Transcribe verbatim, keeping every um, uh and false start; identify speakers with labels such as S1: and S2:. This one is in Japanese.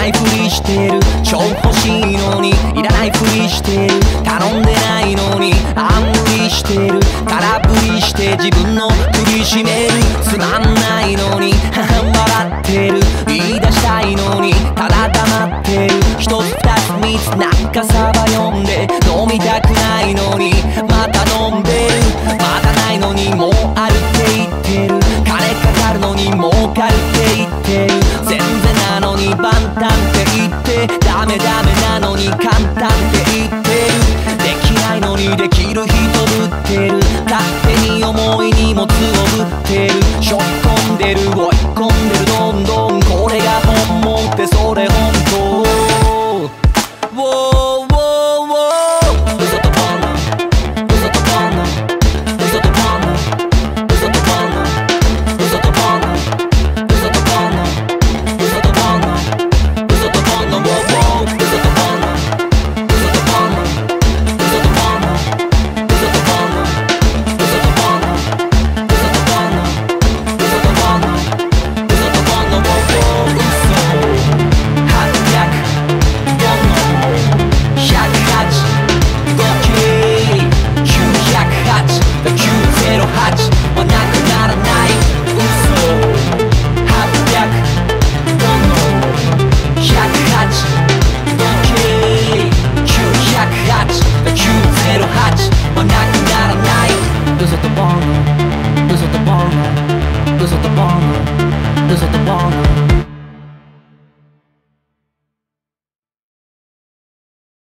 S1: ないふりしてる。超欲しいのにいらないふりしてる。頼んでないのにあん無理してる。空振りして自分の首絞める。つまんないのに笑ってる。言い出したいのにただ黙ってる。一つ二つ三つなんかサバ読んで飲みたくないのにまた飲んでる。まだないのにもうあるって言ってる。金かかるのに儲かるって言ってる。全然なのに万端って言ってダメダメなのに簡単って言ってる。できないのにできる人ぶってる。勝手に重い荷物をぶってる。しょい込んでる追い込んでるどんどん。これが本物ってそれ本当。ウォーウォーウォー。嘘とボンの嘘とボンの嘘とボンの嘘とボンの嘘とボンの嘘とボンの嘘とボンの嘘とボンのウォーウォー。嘘とボンの嘘とボンの嘘とボンの嘘とボンの嘘とボンの嘘とボンの嘘とボンの嘘とボンのウォーウォー。嘘はっぴゃくボンのひゃくはち合計きゅうひゃくはちきゅうゼロはちはなくならない。嘘はっぴゃくボンのひゃくはち合計きゅうひゃくはちきゅうゼロはちはなくならない。嘘とボンの嘘とボンの嘘とボンの嘘とボンの